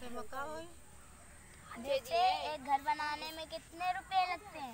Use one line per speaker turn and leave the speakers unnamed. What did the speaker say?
जैसे एक घर बनाने में कितने रुपए लगते हैं?